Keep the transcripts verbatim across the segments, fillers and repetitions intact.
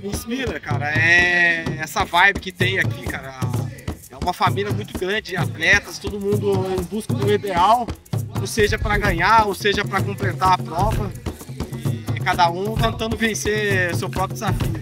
me inspira, cara, é essa vibe que tem aqui, cara. É uma família muito grande de atletas, todo mundo em busca do ideal, ou seja para ganhar, ou seja para completar a prova, e cada um tentando vencer seu próprio desafio.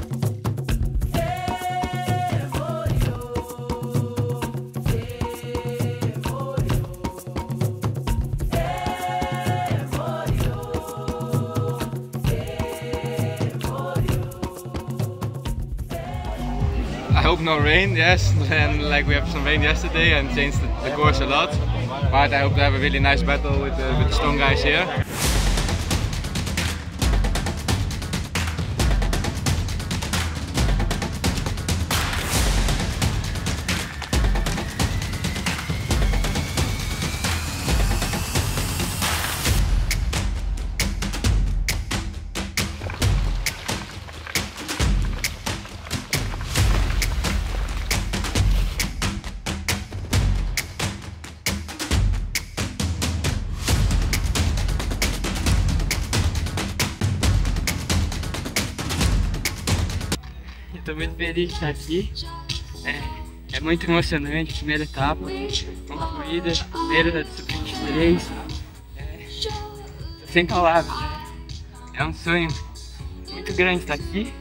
I hope no rain, yes, and like we have some rain yesterday and changed the, the course a lot. But I hope to have a really nice battle with, uh, with the strong guys here. Estou muito feliz de estar aqui, é, é muito emocionante, primeira etapa, concluída, primeira da disciplina três, é, sem palavras, é um sonho muito grande estar aqui,